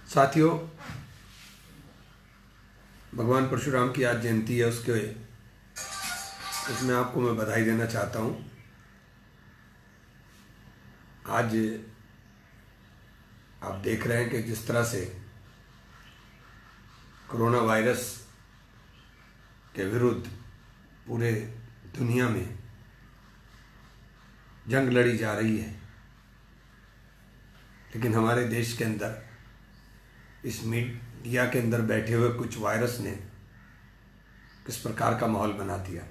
साथियों, भगवान परशुराम की आज जयंती है। उसमें आपको मैं बधाई देना चाहता हूँ। आज आप देख रहे हैं कि जिस तरह से कोरोना वायरस के विरुद्ध पूरे दुनिया में जंग लड़ी जा रही है, लेकिन हमारे देश के अंदर इस मीडिया के अंदर बैठे हुए कुछ वायरस ने किस प्रकार का माहौल बना दिया।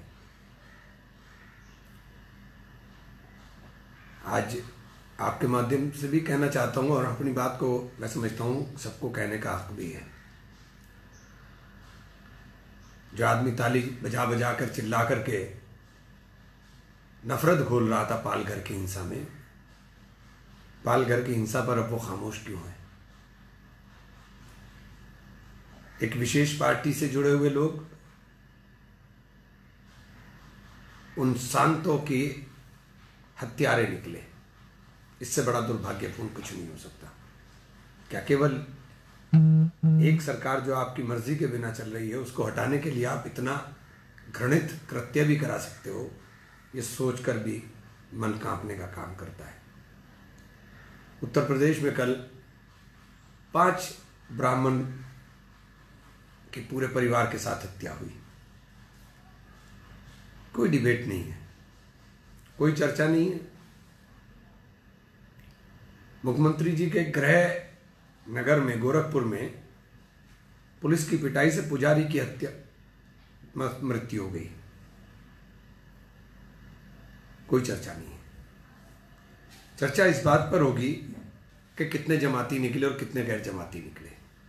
आज आपके माध्यम से भी कहना चाहता हूँ और अपनी बात को मैं समझता हूँ सबको कहने का हक भी है। जो आदमी ताली बजा बजा कर चिल्ला करके नफरत घोल रहा था पालघर की हिंसा में, पालघर की हिंसा पर अब वो खामोश क्यों है? एक विशेष पार्टी से जुड़े हुए लोग उन शांतों की हत्यारे निकले। इससे बड़ा दुर्भाग्यपूर्ण कुछ नहीं हो सकता। क्या केवल एक सरकार जो आपकी मर्जी के बिना चल रही है उसको हटाने के लिए आप इतना घृणित कृत्य भी करा सकते हो? ये सोचकर भी मन कांपने का काम करता है। उत्तर प्रदेश में कल 5 ब्राह्मण के पूरे परिवार के साथ हत्या हुई। कोई डिबेट नहीं है, कोई चर्चा नहीं है। मुख्यमंत्री जी के गृह नगर में गोरखपुर में पुलिस की पिटाई से पुजारी की हत्या मृत्यु हो गई। कोई चर्चा नहीं है। चर्चा इस बात पर होगी कि कितने जमाती निकले और कितने गैर जमाती निकले।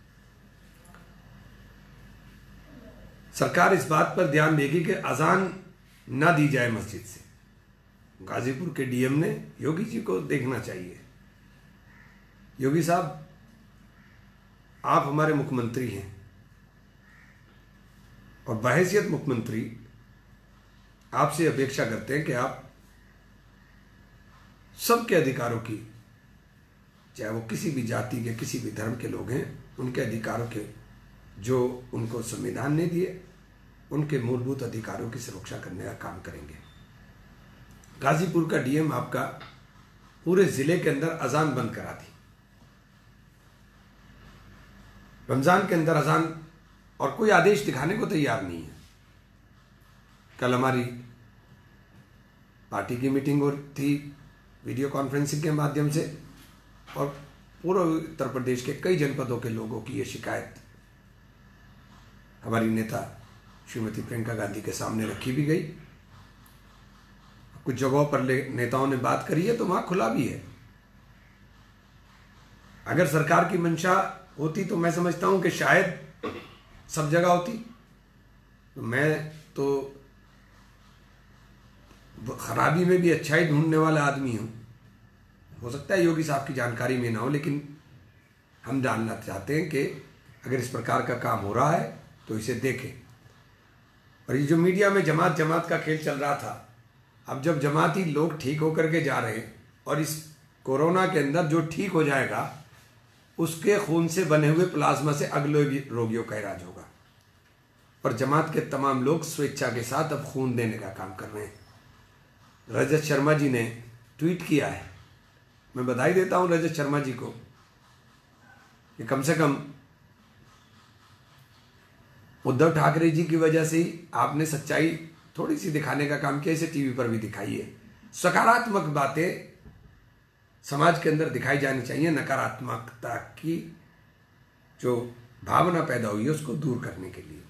सरकार इस बात पर ध्यान देगी कि अजान ना दी जाए मस्जिद से। गाजीपुर के डीएम ने योगी जी को देखना चाहिए। योगी साहब, आप हमारे मुख्यमंत्री हैं और बहैसियत मुख्यमंत्री आपसे अपेक्षा करते हैं कि आप सबके अधिकारों की, चाहे वो किसी भी जाति के किसी भी धर्म के लोग हैं, उनके अधिकारों के जो उनको संविधान ने दिए, उनके मूलभूत अधिकारों की सुरक्षा करने का काम करेंगे। गाजीपुर का डीएम आपका पूरे जिले के अंदर अजान बंद करा दी। रमजान के अंदर अजान और कोई आदेश दिखाने को तैयार नहीं है। कल हमारी पार्टी की मीटिंग हो थी वीडियो कॉन्फ्रेंसिंग के माध्यम से, और पूरे उत्तर प्रदेश के कई जनपदों के लोगों की ये शिकायत हमारी नेता श्रीमती प्रियंका गांधी के सामने रखी भी गई। कुछ जगहों पर नेताओं ने बात करी है तो वहां खुला भी है। अगर सरकार की मंशा होती तो मैं समझता हूं कि शायद सब जगह होती। तो मैं तो खराबी में भी अच्छाई ढूंढने वाला आदमी हूं। हो सकता है योगी साहब की जानकारी में ना हो, लेकिन हम जानना चाहते हैं कि अगर इस प्रकार का काम हो रहा है तो इसे देखें। और ये जो मीडिया में जमात जमात का खेल चल रहा था, अब जब जमाती लोग ठीक होकर के जा रहे हैं और इस कोरोना के अंदर जो ठीक हो जाएगा उसके खून से बने हुए प्लाज्मा से अगले रोगियों का इलाज होगा। और जमात के तमाम लोग स्वेच्छा के साथ अब खून देने का काम कर रहे हैं। रजत शर्मा जी ने ट्वीट किया है, मैं बधाई देता हूं रजत शर्मा जी को कि कम से कम उद्धव ठाकरे जी की वजह से ही आपने सच्चाई थोड़ी सी दिखाने का काम किया। इसे टीवी पर भी दिखाइए। सकारात्मक बातें समाज के अंदर दिखाई जानी चाहिए। नकारात्मकता की जो भावना पैदा हुई है उसको दूर करने के लिए।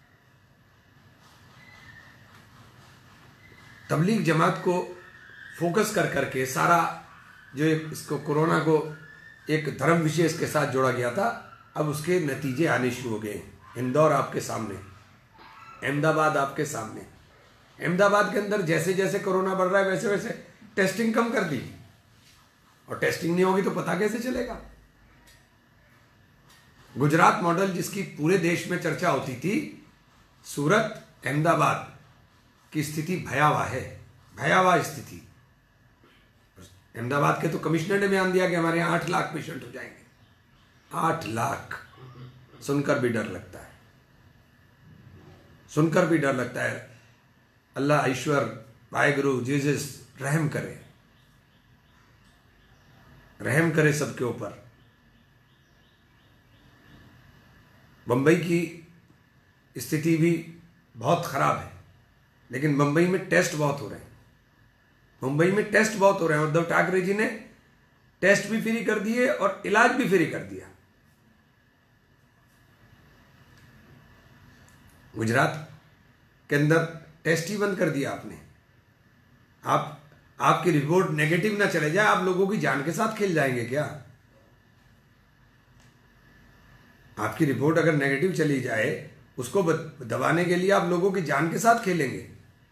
तबलीग जमात को फोकस कर करके सारा जो इसको कोरोना को एक धर्म विशेष के साथ जोड़ा गया था, अब उसके नतीजे आने शुरू हो गए। इंदौर आपके सामने, अहमदाबाद आपके सामने। अहमदाबाद के अंदर जैसे जैसे कोरोना बढ़ रहा है वैसे वैसे टेस्टिंग कम कर दी, और टेस्टिंग नहीं होगी तो पता कैसे चलेगा? गुजरात मॉडल जिसकी पूरे देश में चर्चा होती थी, सूरत अहमदाबाद की स्थिति भयावह है, भयावह स्थिति। अहमदाबाद के तो कमिश्नर ने बयान दिया कि हमारे यहाँ 8 लाख पेशेंट हो जाएंगे। 8 लाख। सुनकर भी डर लगता है, सुनकर भी डर लगता है। अल्लाह, ईश्वर, वाहेगुरु, जीसस रहम करे, रहम करे सबके ऊपर। बंबई की स्थिति भी बहुत खराब है, लेकिन मुंबई में टेस्ट बहुत हो रहे हैं। मुंबई में टेस्ट बहुत हो रहे हैं। उद्धव ठाकरे जी ने टेस्ट भी फ्री कर दिए और इलाज भी फ्री कर दिया। गुजरात के अंदर टेस्ट ही बंद कर दिया आपने। आपकी रिपोर्ट नेगेटिव ना चले जाए, आप लोगों की जान के साथ खेल जाएंगे क्या? आपकी रिपोर्ट अगर नेगेटिव चली जाए, उसको दबाने के लिए आप लोगों की जान के साथ खेलेंगे।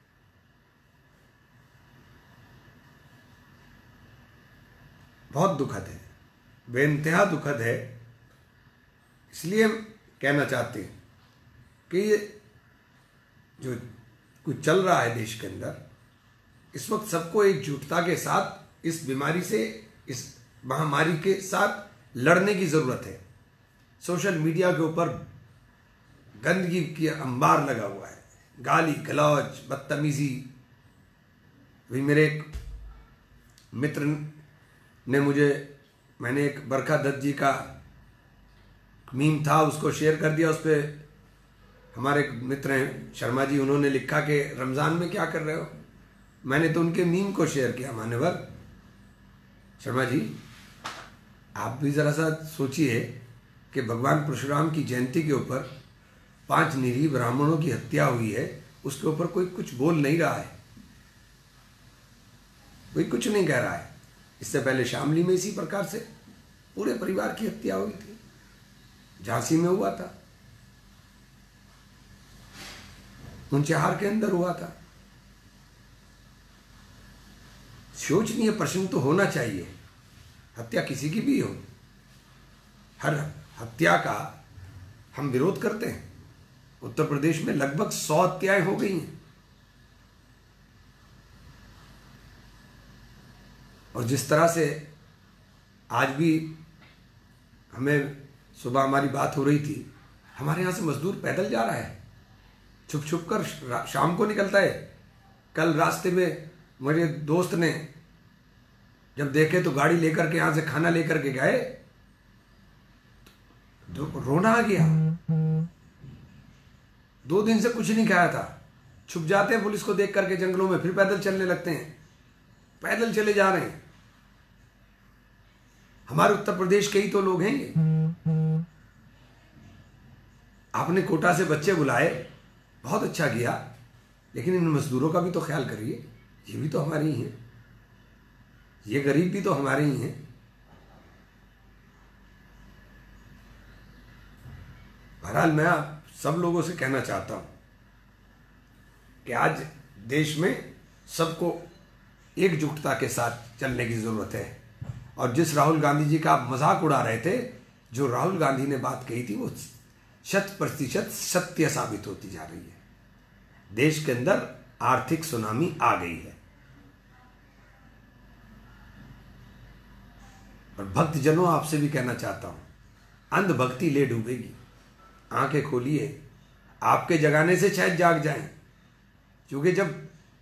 बहुत दुखद है, बेइंतहा दुखद है। इसलिए कहना चाहते हैं कि ये जो कुछ चल रहा है देश के अंदर, इस वक्त सबको एकजुटता के साथ इस बीमारी से, इस महामारी के साथ लड़ने की ज़रूरत है। सोशल मीडिया के ऊपर गंदगी की अंबार लगा हुआ है, गाली गलौज, बदतमीजी। भी मेरे एक मित्र ने मैंने एक बरखा दत्त जी का मीम था, उसको शेयर कर दिया। उस पर हमारे एक मित्र हैं शर्मा जी, उन्होंने लिखा कि रमज़ान में क्या कर रहे हो। मैंने तो उनके मीम को शेयर किया। मान्यवर शर्मा जी, आप भी ज़रा सा सोचिए कि भगवान परशुराम की जयंती के ऊपर 5 निरीह ब्राह्मणों की हत्या हुई है, उसके ऊपर कोई कुछ बोल नहीं रहा है, कोई कुछ नहीं कह रहा है। इससे पहले शामली में इसी प्रकार से पूरे परिवार की हत्या हुई थी, झांसी में हुआ था, मुंचेहार के अंदर हुआ था। शोचनीय प्रश्न तो होना चाहिए, हत्या किसी की भी हो, हर हत्या का हम विरोध करते हैं। उत्तर प्रदेश में लगभग 100 हत्याएं हो गई हैं, और जिस तरह से आज भी हमें सुबह हमारी बात हो रही थी, हमारे यहाँ से मजदूर पैदल जा रहा है, छुप छुप कर शाम को निकलता है। कल रास्ते में मेरे दोस्त ने जब देखे तो गाड़ी लेकर के यहाँ से खाना लेकर के गए, तो रोना आ गया। 2 दिन से कुछ नहीं खाया था, छुप जाते हैं पुलिस को देख करके जंगलों में, फिर पैदल चलने लगते हैं, पैदल चले जा रहे हैं। हमारे उत्तर प्रदेश के ही तो लोग हैं ये। आपने कोटा से बच्चे बुलाए, बहुत अच्छा किया, लेकिन इन मजदूरों का भी तो ख्याल करिए, ये भी तो हमारे ही हैं, ये गरीब भी तो हमारे ही हैं। बहरहाल मैं आप सब लोगों से कहना चाहता हूं कि आज देश में सबको एकजुटता के साथ चलने की जरूरत है। और जिस राहुल गांधी जी का आप मजाक उड़ा रहे थे, जो राहुल गांधी ने बात कही थी, वो 100% सत्य साबित होती जा रही है। देश के अंदर आर्थिक सुनामी आ गई है, और भक्तजनों आपसे भी कहना चाहता हूं, अंधभक्ति ले डूबेगी। आंखें खोलिए, आपके जगाने से शायद जाग जाएं, क्योंकि जब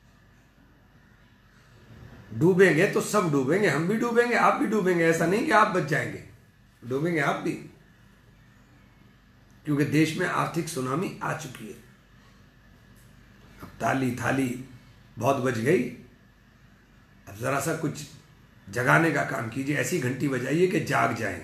डूबेंगे तो सब डूबेंगे, हम भी डूबेंगे, आप भी डूबेंगे। ऐसा नहीं कि आप बच जाएंगे, डूबेंगे आप भी, क्योंकि देश में आर्थिक सुनामी आ चुकी है। अब ताली थाली बहुत बज गई, अब जरा सा कुछ जगाने का काम कीजिए, ऐसी घंटी बजाइए कि जाग जाएं,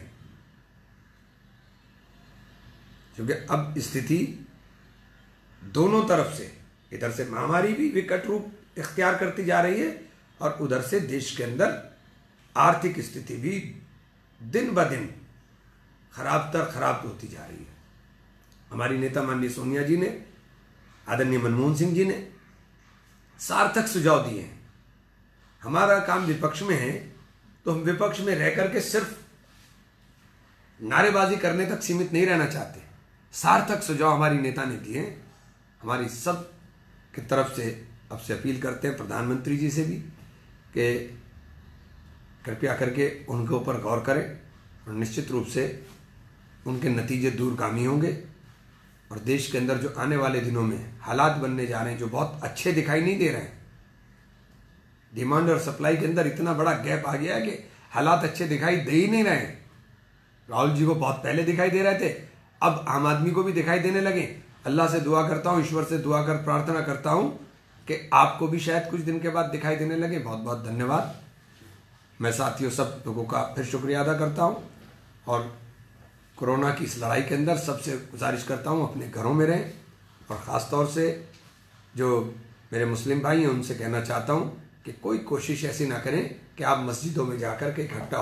क्योंकि अब स्थिति दोनों तरफ से, इधर से महामारी भी विकट रूप इख्तियार करती जा रही है, और उधर से देश के अंदर आर्थिक स्थिति भी दिन ब दिन खराब होती जा रही है। हमारी नेता माननीय सोनिया जी ने, आदरणीय मनमोहन सिंह जी ने सार्थक सुझाव दिए हैं। हमारा काम विपक्ष में है, तो हम विपक्ष में रह करके सिर्फ नारेबाजी करने तक सीमित नहीं रहना चाहते। सार्थक सुझाव हमारी नेता ने दिए हैं। हमारी सब की तरफ से आपसे अपील करते हैं, प्रधानमंत्री जी से भी, कि कृपया करके उनके ऊपर गौर करें और निश्चित रूप से उनके नतीजे दूरगामी होंगे और देश के अंदर जो आने वाले दिनों में हालात बनने जा रहे हैं जो बहुत अच्छे दिखाई नहीं दे रहे हैं। डिमांड और सप्लाई के अंदर इतना बड़ा गैप आ गया है कि हालात अच्छे दिखाई दे ही नहीं रहे हैं। राहुल जी को बहुत पहले दिखाई दे रहे थे, अब आम आदमी को भी दिखाई देने लगे। अल्लाह से दुआ करता हूँ, ईश्वर से दुआ कर प्रार्थना करता हूँ कि आपको भी शायद कुछ दिन के बाद दिखाई देने लगे। बहुत बहुत धन्यवाद। मैं साथियों सब लोगों का फिर शुक्रिया अदा करता हूँ और कोरोना की इस लड़ाई के अंदर सबसे गुजारिश करता हूँ अपने घरों में रहें और ख़ास तौर से जो मेरे मुस्लिम भाई हैं उनसे कहना चाहता हूँ कि कोई कोशिश ऐसी ना करें कि आप मस्जिदों में जाकर के इकट्ठा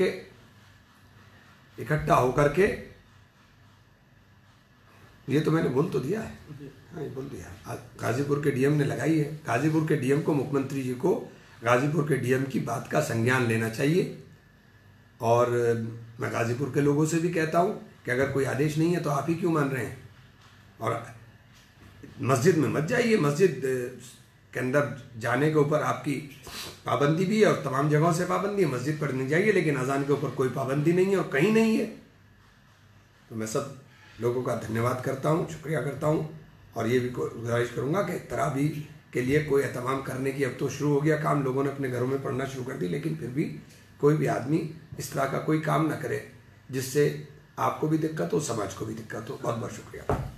होकर के ये तो मैंने बोल तो दिया है, हाँ ये बोल दिया। गाजीपुर के डीएम ने लगाई है। गाजीपुर के डीएम को, मुख्यमंत्री जी को गाजीपुर के डीएम की बात का संज्ञान लेना चाहिए। और मैं गाजीपुर के लोगों से भी कहता हूँ कि अगर कोई आदेश नहीं है तो आप ही क्यों मान रहे हैं। और मस्जिद में मत जाइए, मस्जिद के अंदर जाने के ऊपर आपकी पाबंदी भी है और तमाम जगहों से पाबंदी है। मस्जिद पर नहीं जाइए, लेकिन अजान के ऊपर कोई पाबंदी नहीं है और कहीं नहीं है। तो मैं सब लोगों का धन्यवाद करता हूँ, शुक्रिया करता हूँ और ये भी गुजारिश करूँगा कि तरावी के लिए कोई एहतमाम करने की, अब तो शुरू हो गया काम, लोगों ने अपने घरों में पढ़ना शुरू कर दी, लेकिन फिर भी कोई भी आदमी इस तरह का कोई काम ना करे जिससे आपको भी दिक्कत हो, समाज को भी दिक्कत हो। बहुत बहुत शुक्रिया।